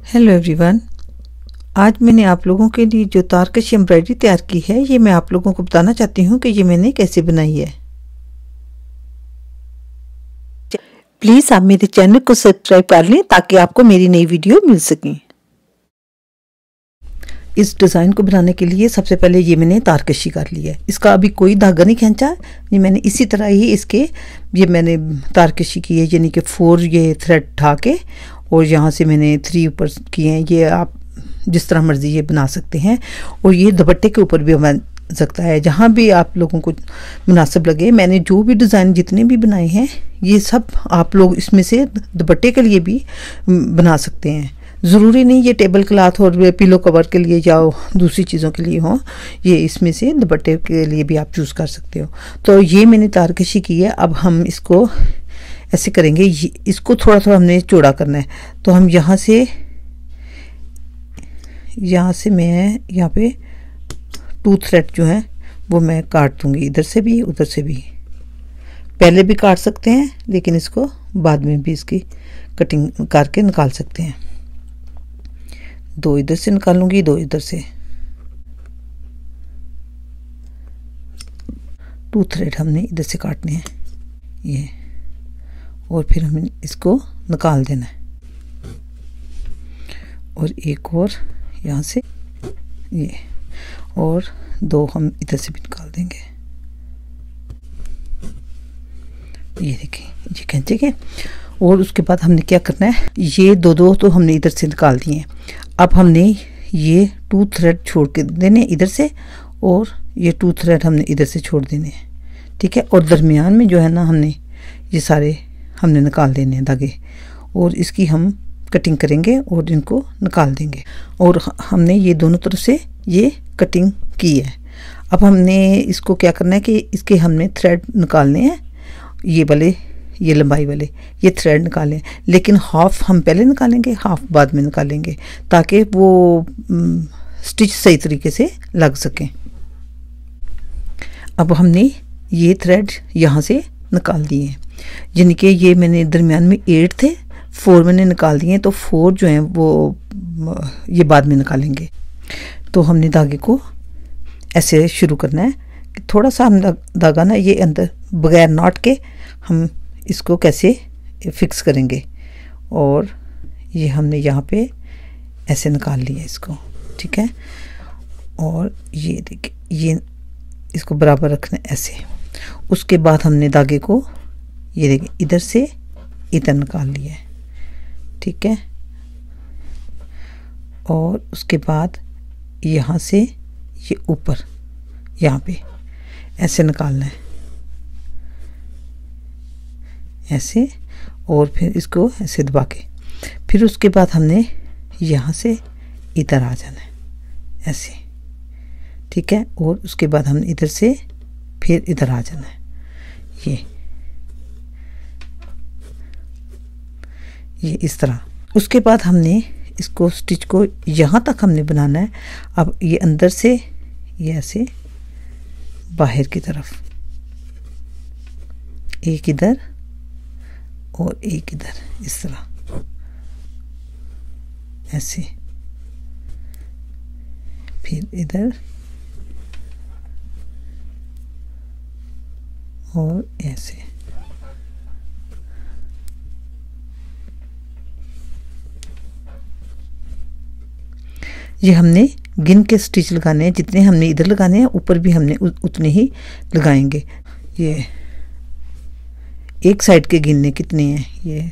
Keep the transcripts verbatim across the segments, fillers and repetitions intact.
Hello everyone, आज मैंने आप लोगों के लिए जो तारकशी एम्ब्रॉयडरी तैयार की है, ये मैं आप लोगों को बताना चाहती हूँ कि ये मैंने कैसे बनाई है। प्लीज़ आप मेरे चैनल को सब्सक्राइब कर लें ताकि आपको मेरी नई वीडियो मिल सकें। इस डिज़ाइन को बनाने के लिए सबसे पहले ये मैंने तारकशी कर ली है। इसका अभी कोई धागा नहीं खींचा, नहीं, मैंने इसी तरह ही इसके ये मैंने तारकशी की है, यानी कि फोर ये थ्रेड उठा के और यहाँ से मैंने थ्री ऊपर किए हैं। ये आप जिस तरह मर्जी ये बना सकते हैं और ये दुपट्टे के ऊपर भी बन सकता है, जहाँ भी आप लोगों को मुनासिब लगे। मैंने जो भी डिज़ाइन जितने भी बनाए हैं ये सब आप लोग इसमें से दुपट्टे के लिए भी बना सकते हैं। ज़रूरी नहीं ये टेबल क्लॉथ और पिलो कवर के लिए या दूसरी चीज़ों के लिए हो, ये इसमें से दुपट्टे के लिए भी आप चूज़ कर सकते हो। तो ये मैंने तारकशी की है। अब हम इसको ऐसे करेंगे, इसको थोड़ा थोड़ा हमने चौड़ा करना है। तो हम यहाँ से यहाँ से मैं यहाँ पे टू थ्रेड जो है वो मैं काट दूँगी, इधर से भी उधर से भी। पहले भी काट सकते हैं लेकिन इसको बाद में भी इसकी कटिंग करके निकाल सकते हैं। दो इधर से निकालूंगी, दो इधर से। टू थ्रेड हमने इधर से काटने हैं ये, और फिर हमें इसको निकाल देना है। और एक और यहाँ से ये, और दो हम इधर से भी निकाल देंगे। ये देखिए ये खींचे गए। और उसके बाद हमने क्या करना है, ये दो दो तो हमने इधर से निकाल दिए हैं। अब हमने ये टू थ्रेड छोड़ के देने इधर से, और ये टू थ्रेड हमने इधर से छोड़ देने हैं, ठीक है। और दरमियान में जो है ना, हमने ये सारे हमने निकाल देने हैं धागे, और इसकी हम कटिंग करेंगे और इनको निकाल देंगे। और हमने ये दोनों तरफ से ये कटिंग की है। अब हमने इसको क्या करना है कि इसके हमने थ्रेड निकालने हैं, ये वाले, ये लंबाई वाले ये थ्रेड निकालें, लेकिन हाफ हम पहले निकालेंगे, हाफ बाद में निकालेंगे, ताकि वो स्टिच सही तरीके से लग सके। अब हमने ये थ्रेड यहाँ से निकाल दिए हैं, यानी कि ये मैंने दरमियान में एट थे, फोर मैंने निकाल दिए हैं, तो फोर जो हैं वो ये बाद में निकालेंगे। तो हमने धागे को ऐसे शुरू करना है कि थोड़ा सा हम धागा ना ये अंदर बगैर नॉट के हम इसको कैसे फिक्स करेंगे। और ये हमने यहाँ पे ऐसे निकाल लिया इसको, ठीक है। और ये देखिए ये इसको बराबर रखना है ऐसे। उसके बाद हमने धागे को ये देखिए इधर से इधर निकाल लिया है, ठीक है। और उसके बाद यहाँ से ये ऊपर यहाँ पे ऐसे निकालना है ऐसे, और फिर इसको ऐसे दबा के, फिर उसके बाद हमने यहाँ से इधर आ जाना है ऐसे, ठीक है। और उसके बाद हमने इधर से फिर इधर आ जाना है ये ये इस तरह। उसके बाद हमने इसको स्टिच को यहाँ तक हमने बनाना है। अब ये अंदर से ये ऐसे बाहर की तरफ, एक इधर और एक इधर, इस तरह ऐसे, फिर इधर और ऐसे। ये हमने गिन के स्टिच लगाने हैं, जितने हमने इधर लगाने हैं ऊपर भी हमने उतने ही लगाएंगे। ये एक साइड के गिनने कितने हैं, ये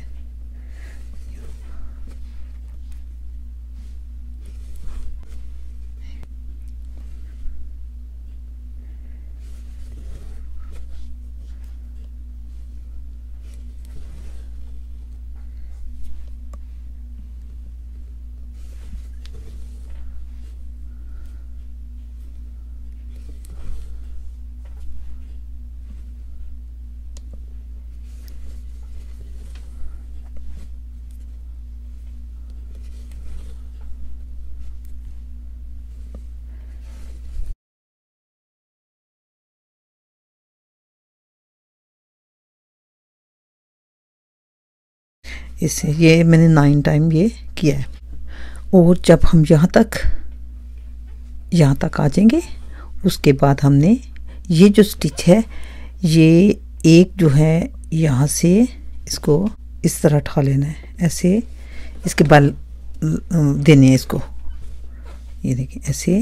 इससे ये मैंने नाइन टाइम ये किया है। और जब हम यहाँ तक यहाँ तक आ जाएंगे, उसके बाद हमने ये जो स्टिच है ये एक जो है यहाँ से इसको इस तरह उठा लेना है, ऐसे इसके बाल देने हैं इसको। ये देखिए ऐसे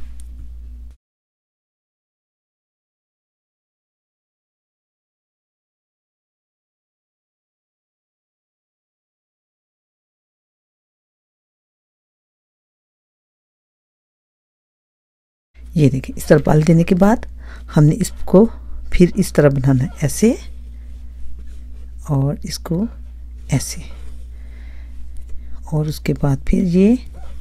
ये देखिए इस तरह बाल देने के बाद हमने इसको फिर इस तरह बनाना है, ऐसे और इसको ऐसे, और उसके बाद फिर ये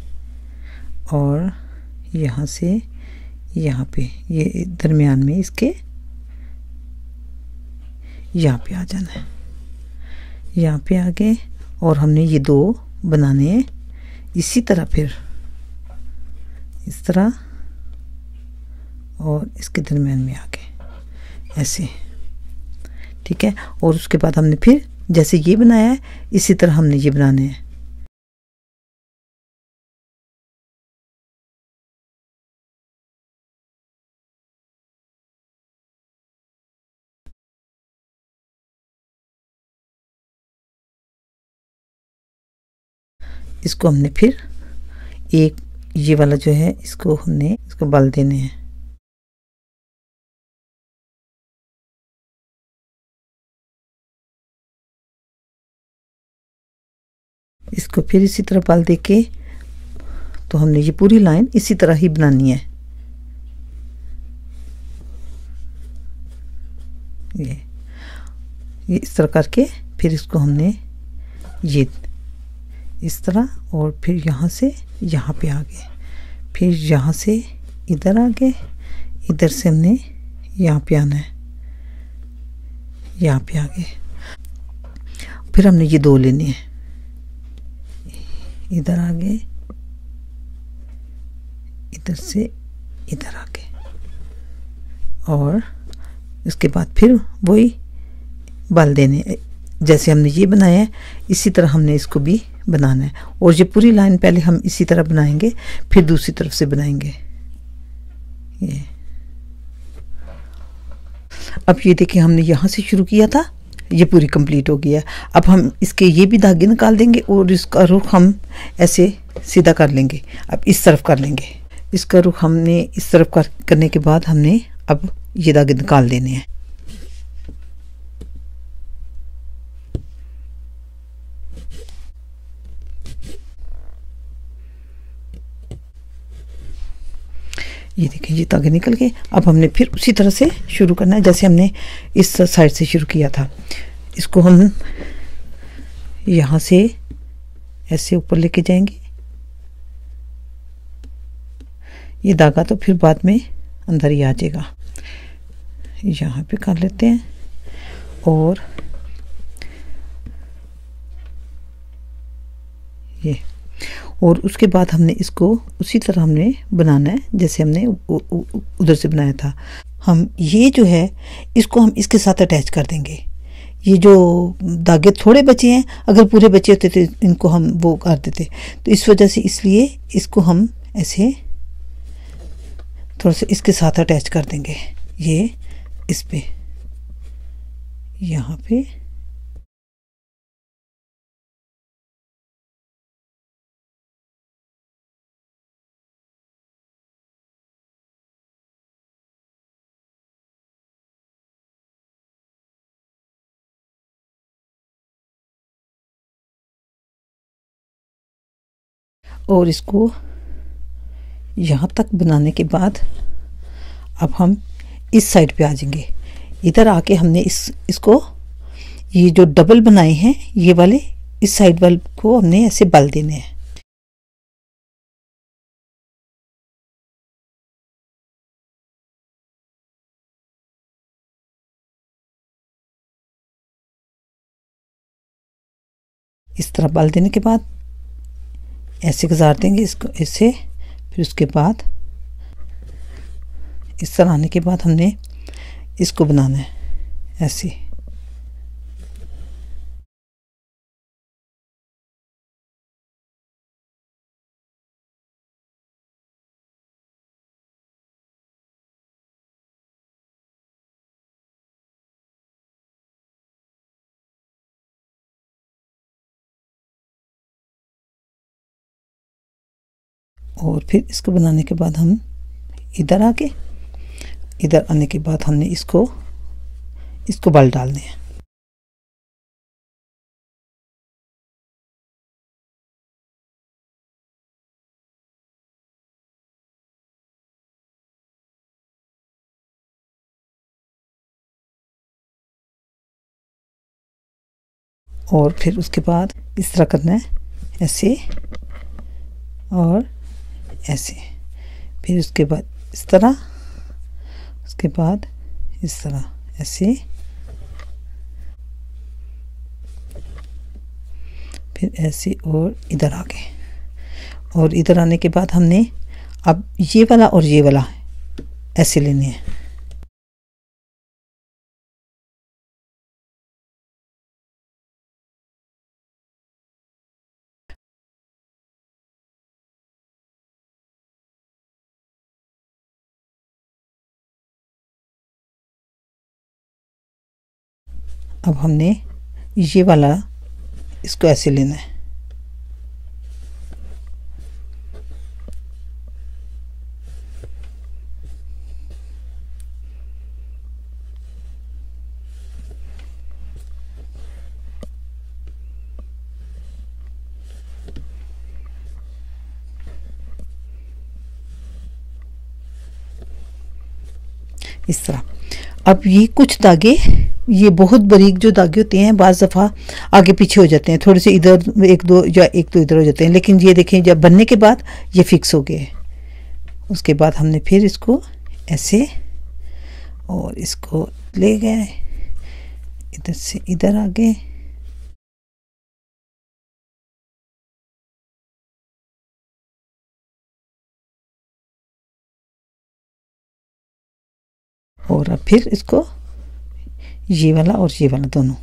और यहाँ से यहाँ पे ये दरमियान में इसके यहाँ पे आ जाना है, यहाँ पे आगे। और हमने ये दो बनाने हैं इसी तरह, फिर इस तरह और इसके दरमियान में आगे ऐसे, ठीक है। और उसके बाद हमने फिर जैसे ये बनाया है इसी तरह हमने ये बनाने हैं। इसको हमने फिर एक ये वाला जो है इसको हमने इसको बाल देने हैं। इसको फिर इसी तरह बाल दे के तो हमने ये पूरी लाइन इसी तरह ही बनानी है। ये ये इस तरह करके फिर इसको हमने ये इस तरह और फिर यहाँ से यहाँ पे आगे, फिर यहाँ से इधर आगे, इधर से हमने यहाँ पे आना है, यहाँ पे आगे। फिर हमने ये दो लेने हैं, इधर आगे, इधर से इधर आगे, और इसके बाद फिर वही बाल देने जैसे हमने ये बनाया है इसी तरह हमने इसको भी बनाना है। और ये पूरी लाइन पहले हम इसी तरह बनाएंगे, फिर दूसरी तरफ से बनाएंगे। ये अब ये देखिए हमने यहाँ से शुरू किया था, ये पूरी कंप्लीट हो गया। अब हम इसके ये भी धागे निकाल देंगे और इसका रुख हम ऐसे सीधा कर लेंगे। अब इस तरफ कर लेंगे, इसका रुख हमने इस तरफ कर, करने के बाद हमने अब ये धागे निकाल देने हैं। ये देखिए ये धागे निकल गए। अब हमने फिर उसी तरह से शुरू करना है जैसे हमने इस साइड से शुरू किया था। इसको हम यहाँ से ऐसे ऊपर लेके जाएंगे। ये धागा तो फिर बाद में अंदर ही आ जाएगा। यहाँ पे कर लेते हैं और ये, और उसके बाद हमने इसको उसी तरह हमने बनाना है जैसे हमने उधर से बनाया था। हम ये जो है इसको हम इसके साथ अटैच कर देंगे। ये जो धागे थोड़े बचे हैं, अगर पूरे बचे होते तो इनको हम वो कर देते, तो इस वजह से इसलिए इसको हम ऐसे थोड़ा सा इसके साथ अटैच कर देंगे। ये इस पे यहाँ पे और इसको यहाँ तक बनाने के बाद अब हम इस साइड पे आ जाएंगे। इधर आके हमने इस इसको ये जो डबल बनाए हैं ये वाले इस साइड वाले को हमने ऐसे बल देने हैं। इस तरह बल देने के बाद ऐसे गुजार देंगे इसको ऐसे, फिर उसके बाद इस तरह आने के बाद हमने इसको बनाना है ऐसे। और फिर इसको बनाने के बाद हम इधर आके इधर आने के बाद हमने इसको इसको बल डालने हैं। और फिर उसके बाद इस तरह करना है, ऐसे और ऐसे, फिर उसके बाद इस तरह, उसके बाद इस तरह, ऐसे, फिर ऐसे और इधर आ गए। और इधर आने के बाद हमने अब ये वाला और ये वाला ऐसे लेने हैं। अब हमने ये वाला इसको ऐसे लेना है। इस तरह। अब ये कुछ धागे, ये बहुत बारीक जो धागे होते हैं, बाज़ दफ़ा आगे पीछे हो जाते हैं, थोड़े से इधर एक दो या एक दो इधर हो जाते हैं, लेकिन ये देखें जब बनने के बाद ये फिक्स हो गए। उसके बाद हमने फिर इसको ऐसे और इसको ले गए, इधर से इधर आ गए, और अब फिर इसको ये वाला और ये वाला दोनों।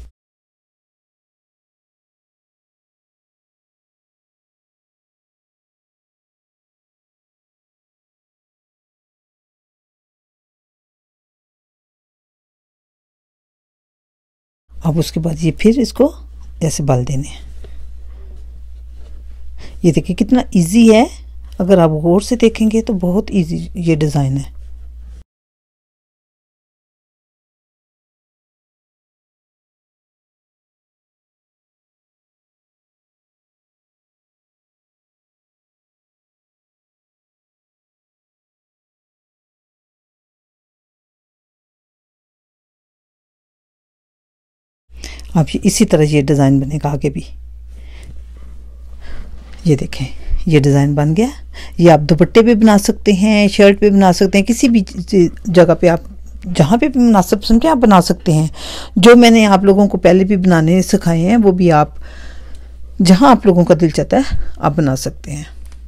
अब उसके बाद ये फिर इसको ऐसे बाल देने हैं। ये देखिए कितना इजी है, अगर आप गौर से देखेंगे तो बहुत इजी ये डिज़ाइन है। अब ये इसी तरह ये डिज़ाइन बनेगा आगे भी। ये देखें ये डिज़ाइन बन गया। ये आप दुपट्टे पे बना सकते हैं, शर्ट पे बना सकते हैं, किसी भी जगह पे आप जहाँ पे भी मुनासिब समझे आप बना सकते हैं। जो मैंने आप लोगों को पहले भी बनाने सिखाए हैं वो भी आप जहाँ आप लोगों का दिल चाहता है आप बना सकते हैं।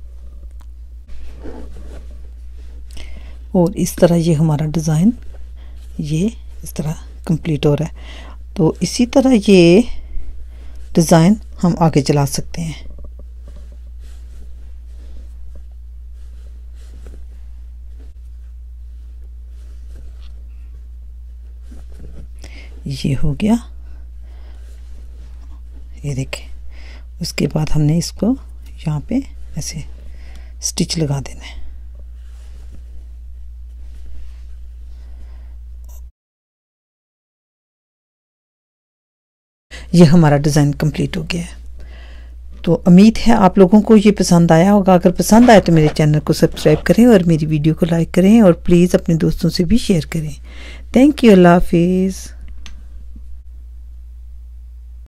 और इस तरह ये हमारा डिज़ाइन ये इस तरह कंप्लीट हो रहा है। तो इसी तरह ये डिज़ाइन हम आगे चला सकते हैं। ये हो गया, ये देखें। उसके बाद हमने इसको यहाँ पे ऐसे स्टिच लगा देना है। ये हमारा डिज़ाइन कंप्लीट हो गया है। तो उम्मीद है आप लोगों को ये पसंद आया होगा। अगर पसंद आए तो मेरे चैनल को सब्सक्राइब करें और मेरी वीडियो को लाइक करें और प्लीज़ अपने दोस्तों से भी शेयर करें। थैंक यू, अल्लाह हाफिज़।